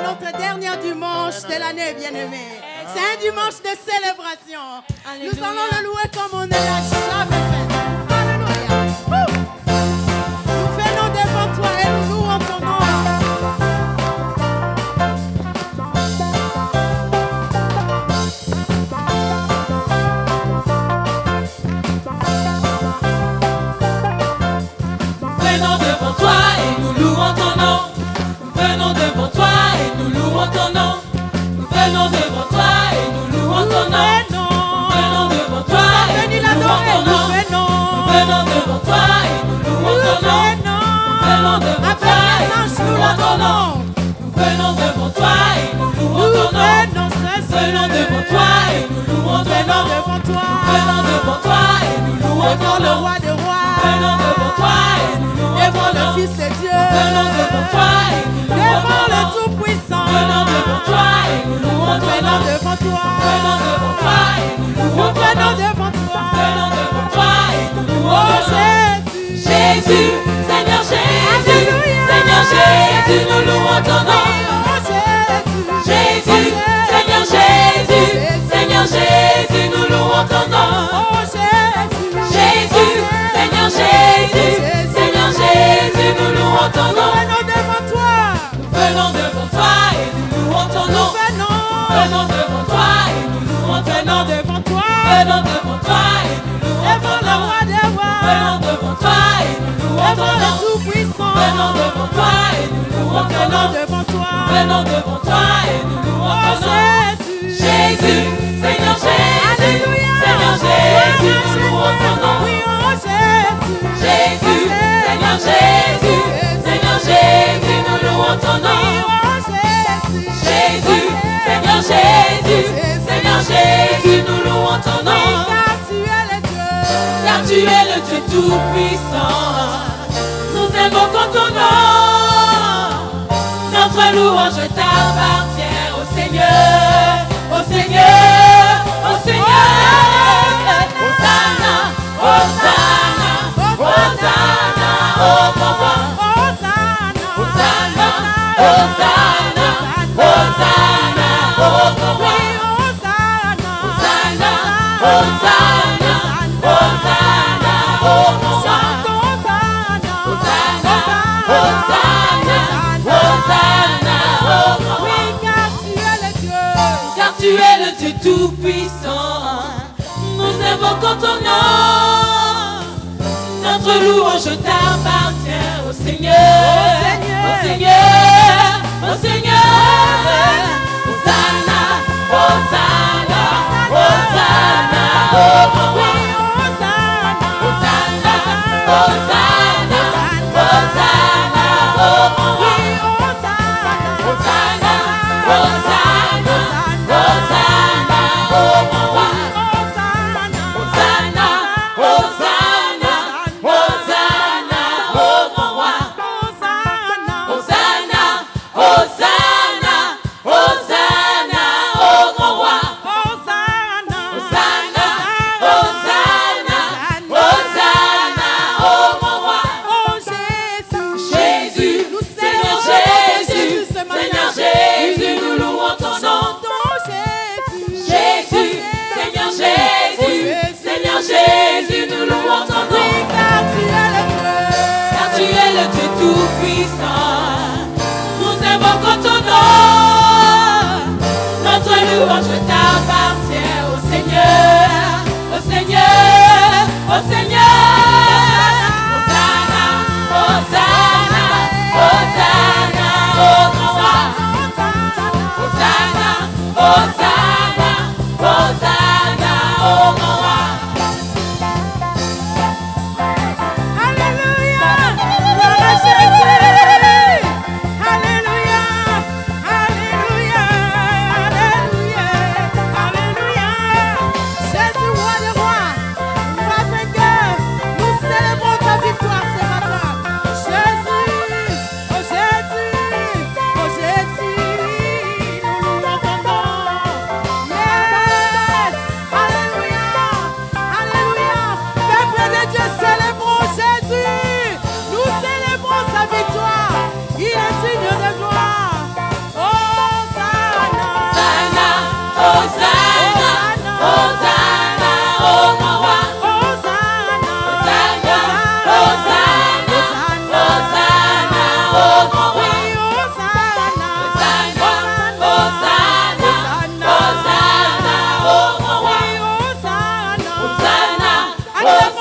notre dernier dimanche de l'année, bien-aimés. C'est un dimanche de célébration. Alléluia. Nous allons le louer comme on ne l'a jamais fait. Alléluia. Nous venons devant toi et nous louons ton nom. Venons devant toi et nous louons ton nom. Venons devant toi et nous louons ton nom. Venons devant toi et nous louons ton nom. Venons devant toi et nous louons ton nom. Venons devant toi et nous louons ton nom. Venons devant toi et nous louons ton nom. Venons devant toi et nous louons ton nom. Venons devant toi et nous louons ton nom. Venons devant toi et nous louons ton nom. Venons devant toi et nous louons ton nom. Fils de Dieu, venons devant toi et nous louons ton nom. Le Tout-Puissant, venons devant toi et nous louons ton nom. Devant toi, venons devant toi et nous louons ton nom. Devant toi, venons devant toi et nous louons ton nom. Jésus, Seigneur Jésus, Seigneur Jésus, nous louons ton nom. Jésus, Seigneur Jésus, Seigneur Jésus, nous louons ton nom. Jésus, Seigneur Jésus, Seigneur Jésus, nous louons ton nom. Venons devant toi et nous louons ton nom. Venons devant toi et nous louons ton nom. Venons devant toi et nous louons ton nom. Venons devant toi et nous louons ton nom. Venons devant toi et nous louons ton nom. Venons devant toi et nous louons ton nom. Jésus, Seigneur Jésus, Seigneur Jésus, nous louons ton nom. Jésus, Seigneur Jésus, Seigneur Jésus, nous louons ton nom. Jésus, Seigneur Jésus, Seigneur Jésus, nous louons ton nom. Car tu es le Dieu tout-puissant. Nous invoquons ton nom. Notre louange t'appartient, ô Seigneur, ô Seigneur, ô Seigneur. Hosanna, Hosanna, Hosanna, ô mon roi. Hosanna, Hosanna, Hosanna, ô mon roi. Hosanna, Hosanna, Hosanna, ô mon roi. Hosanna, Hosanna, Hosanna, ô mon roi. Car tu es le Dieu tout-puissant. Nous invoquons ton nom. Notre louange t'appartient, ô Seigneur, ô Seigneur, ô Seigneur. Hosanna, Hosanna, Hosanna, ô mon roi. Hosanna, Hosanna, Hosanna, ô mon roi. Hosanna, Hosanna, Hosanna, ô mon roi. Hosanna, Hosanna, Hosanna, ô mon roi. Hosanna, Hosanna, Hosanna, ô mon roi. Hosanna, Hosanna, Hosanna, ô mon roi. Jésus, Seigneur Jésus, Seigneur Jésus, nous louons ton nom. Jésus, Seigneur Jésus, Seigneur Jésus, nous louons ton nom. Car tu es le Dieu tout-puissant. Nous invoquons ton nom. Notre louange t'appartient, ô Seigneur, ô Seigneur, ô Seigneur. Hosanna, Hosanna, Hosanna, ô mon roi. Hosanna, Hosanna, Hosanna, ô mon roi. Alléluia, gloire à Jésus. Alléluia, Alléluia, Alléluia, Alléluia. Jésus, roi des rois, roi vainqueur. Nous